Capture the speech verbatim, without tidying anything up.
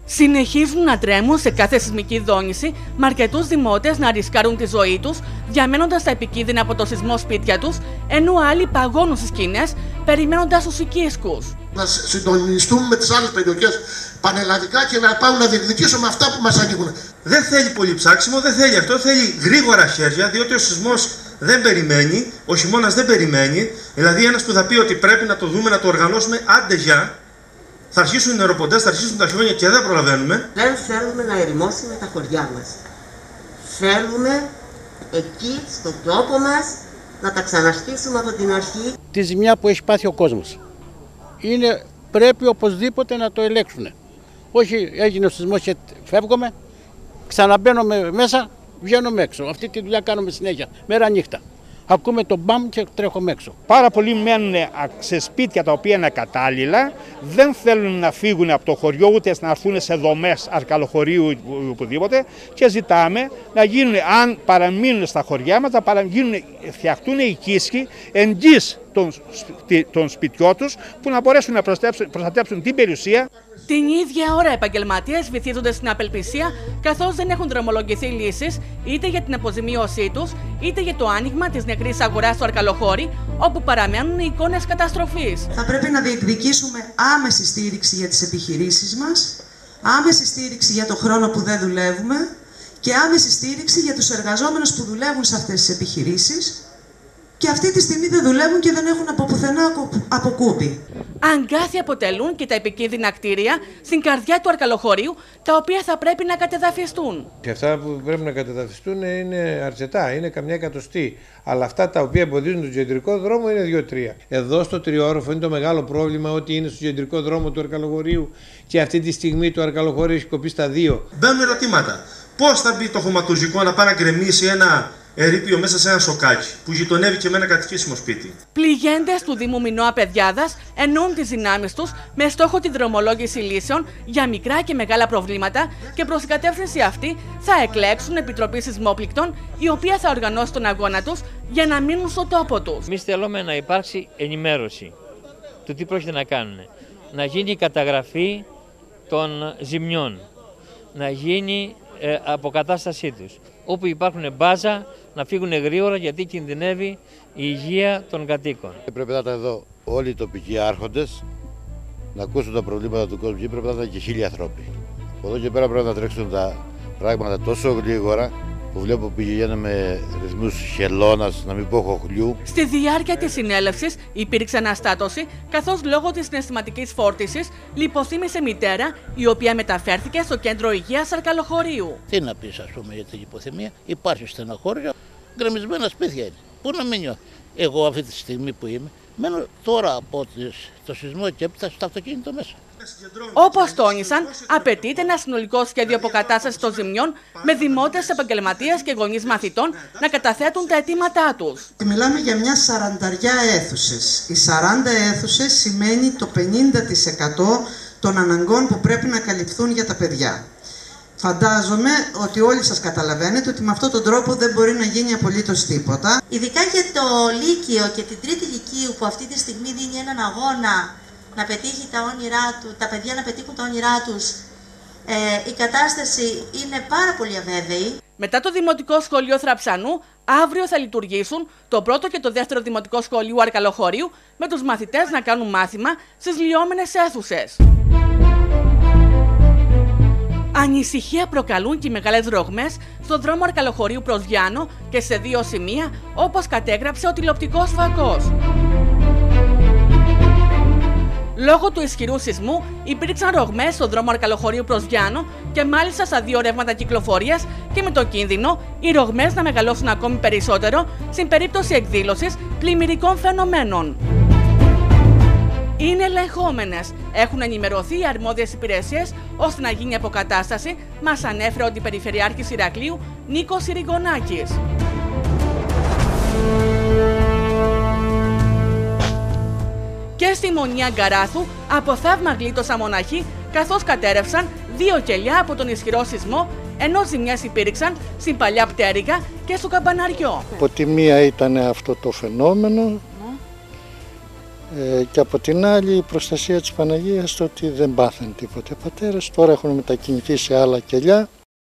Συνεχίζουν να τρέμουν σε κάθε σεισμική δόνηση, με αρκετούς δημότες να ρισκάρουν τη ζωή τους, διαμένοντας τα επικίνδυνα από το σεισμό σπίτια τους, ενώ άλλοι παγώνουν στις σκηνές, περιμένοντας τους οικίσκους. Να συντονιστούμε με τις άλλες περιοχές πανελλαδικά και να πάμε να διεκδικήσουμε αυτά που μας ανοίγουν. Δεν θέλει πολύ ψάξιμο, δεν θέλει αυτό, θέλει γρήγορα χέρια, διότι ο σεισμός δεν περιμένει, ο χειμώνας δεν περιμένει. Δηλαδή, ένας που θα πει ότι πρέπει να το δούμε, να το οργανώσουμε, άντε για. Θα αρχίσουν οι νεροποντές, θα αρχίσουν τα χιόνια και δεν προλαβαίνουμε. Δεν θέλουμε να ερημώσουμε τα χωριά μας. Θέλουμε εκεί, στον τόπο μας, να τα ξαναστήσουμε από την αρχή. Τη ζημιά που έχει πάθει ο κόσμος. Είναι, πρέπει οπωσδήποτε να το ελέγξουν. Όχι, έγινε ο σεισμός και φεύγουμε, ξαναμπαίνουμε μέσα, βγαίνουμε έξω. Αυτή τη δουλειά κάνουμε συνέχεια, μέρα νύχτα. Ακούμε τον μπαμ και τρέχουμε έξω. Πάρα πολλοί μένουν σε σπίτια τα οποία είναι κατάλληλα, δεν θέλουν να φύγουν από το χωριό ούτε να έρθουν σε δομές αρκαλοχωρίου ή οπουδήποτε και ζητάμε να γίνουν, αν παραμείνουν στα χωριά μας, να παραμείνουν, φτιαχτούν οικίσκοι εγγύς των, των σπιτιών τους που να μπορέσουν να προστατέψουν την περιουσία. Την ίδια ώρα, επαγγελματίες βυθίζονται στην απελπισία, καθώς δεν έχουν δρομολογηθεί λύσεις είτε για την αποζημίωσή τους, είτε για το άνοιγμα της νεκρής αγοράς του Αρκαλοχώρη, όπου παραμένουν οι εικόνες καταστροφής. Θα πρέπει να διεκδικήσουμε άμεση στήριξη για τις επιχειρήσεις μας, άμεση στήριξη για το χρόνο που δεν δουλεύουμε και άμεση στήριξη για τους εργαζόμενους που δουλεύουν σε αυτές τις επιχειρήσεις. Και αυτή τη στιγμή δεν δουλεύουν και δεν έχουν από πουθενά αποκούμπη. Αγκάθια αποτελούν και τα επικίνδυνα κτίρια στην καρδιά του Αρκαλοχωρίου, τα οποία θα πρέπει να κατεδαφιστούν. Και αυτά που πρέπει να κατεδαφιστούν είναι αρκετά, είναι καμιά εκατοστή. Αλλά αυτά τα οποία εμποδίζουν τον κεντρικό δρόμο είναι δύο τρία. Εδώ στο τριόροφο είναι το μεγάλο πρόβλημα ότι είναι στο κεντρικό δρόμο του Αρκαλοχωρίου και αυτή τη στιγμή το Αρκαλοχώριο έχει κοπεί στα δύο. Μπαίνουν ερωτήματα. Πώς θα μπει το χωματουργικό να πάει να γκρεμίσει ένα ερείπιο μέσα σε ένα σοκάκι που γειτονεύει και με ένα κατοικήσιμο σπίτι. Πληγέντες του Δήμου Μινώα Παιδιάδας εννοούν τις δυνάμεις τους με στόχο τη δρομολόγηση λύσεων για μικρά και μεγάλα προβλήματα και προς την κατεύθυνση αυτή θα εκλέξουν Επιτροπή Σεισμόπληκτων, η οποία θα οργανώσει τον αγώνα τους για να μείνουν στο τόπο τους. Εμείς θέλουμε να υπάρξει ενημέρωση του τι πρόκειται να κάνουν. Να γίνει καταγραφή των ζημιών, να γίνει ε, αποκατάστασή τους. Όπου υπάρχουν μπάζα, να φύγουν γρήγορα γιατί κινδυνεύει η υγεία των κατοίκων. Πρέπει να ήταν εδώ όλοι οι τοπικοί άρχοντες να ακούσουν τα προβλήματα του κόσμου και πρέπει να ήταν και χίλιοι άνθρωποι. Από εδώ και πέρα πρέπει να τρέξουν τα πράγματα τόσο γρήγορα που βλέπω που πηγαίνουν με ρυθμούς χελώνας, να μην πω χοχλιού. Στη διάρκεια της συνέλευσης υπήρξε αναστάτωση, καθώς λόγω της συναισθηματικής φόρτισης λιποθύμησε μητέρα, η οποία μεταφέρθηκε στο κέντρο υγείας Αρκαλοχωρίου. Τι να πεις, ας πούμε, για την λιποθυμία, υπάρχει στενοχώρια, γκρεμισμένα σπίτια είναι. Πού να μείνω εγώ αυτή τη στιγμή που είμαι, μένω τώρα από το σεισμό και έπειτα στο αυτοκίνητο μέσα. Όπως τόνισαν, απαιτείται ένα συνολικό σχέδιο αποκατάστασης των ζημιών με δημότες, επαγγελματίες και γονείς μαθητών να καταθέτουν τα αιτήματά τους. Μιλάμε για μια σαρανταριά αίθουσες. Οι σαράντα αίθουσες σημαίνει το πενήντα τοις εκατό των αναγκών που πρέπει να καλυφθούν για τα παιδιά. Φαντάζομαι ότι όλοι σας καταλαβαίνετε ότι με αυτόν τον τρόπο δεν μπορεί να γίνει απολύτως τίποτα. Ειδικά για το Λύκειο και την Τρίτη Λυκείου που αυτή τη στιγμή δίνει έναν αγώνα να πετύχει τα όνειρά του, τα παιδιά να πετύχουν τα όνειρά τους, ε, η κατάσταση είναι πάρα πολύ αβέβαιη. Μετά το Δημοτικό Σχολείο Θραψανού, αύριο θα λειτουργήσουν το πρώτο και το δεύτερο Δημοτικό Σχολείο Αρκαλοχωρίου με τους μαθητές να κάνουν μάθημα στις λιώμενες αίθουσες. Ανησυχία προκαλούν και οι μεγάλες ρογμές στον δρόμο Αρκαλοχωρίου προς Γιάννο και σε δύο σημεία, όπως κατέγραψε ο τηλεοπτικός φακός. Λόγω του ισχυρού σεισμού υπήρξαν ρογμές στον δρόμο Αρκαλοχωρίου προς Γιάννο και μάλιστα στα δύο ρεύματα κυκλοφορίας και με το κίνδυνο οι ρογμές να μεγαλώσουν ακόμη περισσότερο στην περίπτωση εκδήλωσης πλημμυρικών φαινομένων. Είναι ελεγχόμενες. Έχουν ενημερωθεί οι αρμόδιες υπηρεσίες ώστε να γίνει αποκατάσταση, μας ανέφερε ο Αντιπεριφερειάρχης Ηρακλείου Νίκος Ηρυγονάκης. Και στη Μονή Αγκαράθου από θαύμα γλίτωσαν μοναχοί, καθώς κατέρευσαν δύο κελιά από τον ισχυρό σεισμό, ενώ ζημιές υπήρξαν στην Παλιά Πτέρυγα και στο Καμπαναριό. Από τη μία ήταν αυτό το φαινόμενο Ε, και από την άλλη η προστασία της Παναγίας, το ότι δεν πάθαν τίποτε πατέρες. Τώρα έχουν μετακινηθεί σε άλλα κελιά.